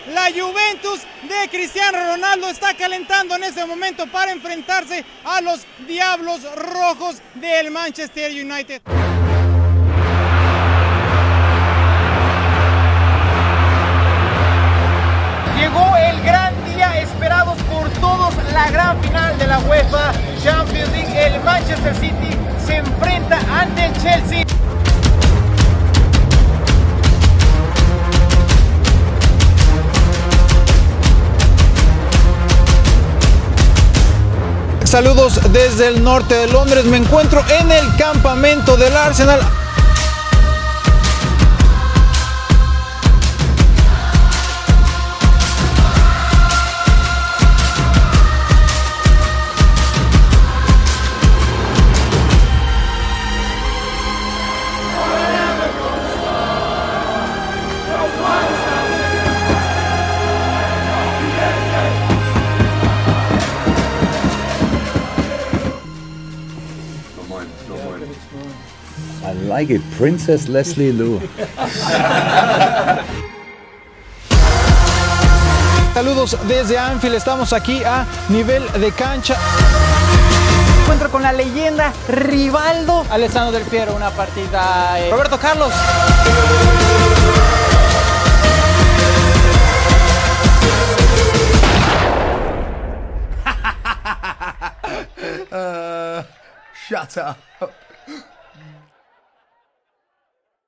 La Juventus de Cristiano Ronaldo está calentando en este momento para enfrentarse a los Diablos Rojos del Manchester United. Llegó el gran día esperado por todos, la gran final de la UEFA Champions League. El Manchester City se enfrenta ante el Chelsea. Saludos desde el norte de Londres, me encuentro en el campamento del Arsenal. I like it, Princess Leslie Liu. Saludos desde Anfield, estamos aquí a nivel de cancha. Encuentro con la leyenda Rivaldo. Alessandro Del Piero, una partida. Roberto Carlos. Shut up.